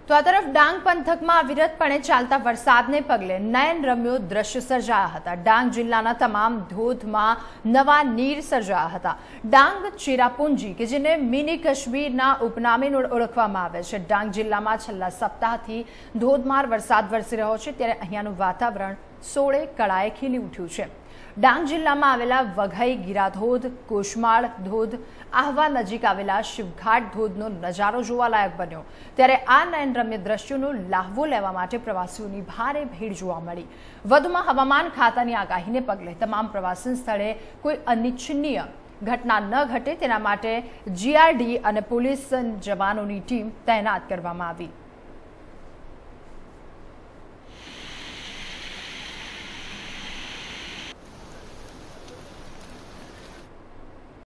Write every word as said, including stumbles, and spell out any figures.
તો આ તરફ ડાંગ પંથકમાં અવિરતપણે ચાલતા વરસાદને પગલે નયનરમ્ય દ્રશ્ય સર્જાયા હતા। ડાંગ જિલ્લાના તમામ ધોધમાં નવા નીર સર્જાયા હતા। ડાંગ ચેરાપુંજી કે જેને મિની કાશ્મીરના ઉપનામે ઓળખવામાં આવે છે, ડાંગ જિલ્લામાં છેલ્લા સપ્તાહથી ધોધમાર વરસાદ વરસી રહ્યો છે, ત્યારે અહીંયાનું વાતાવરણ સોળે કળાએ ખીલી ઉઠ્યું છે। ડાંગ જિલ્લામાં આવેલા વઘઈ ગીરાધોધ, કોશમાળ ધોધ, આહવા નજીક આવેલા શિવઘાટ ધોધનો નજારો જોવાલાયક બન્યો, ત્યારે આ નયનરમ્ય દ્રશ્યોનો લાહવો લેવા માટે પ્રવાસીઓની ભારે ભીડ જોવા મળી। વધુમાં હવામાન ખાતાની આગાહીને પગલે તમામ પ્રવાસન સ્થળે કોઈ અનિચ્છનીય ઘટના ન ઘટે તેના માટે જીઆરડી અને પોલીસ જવાનોની ટીમ તૈનાત કરવામાં આવી।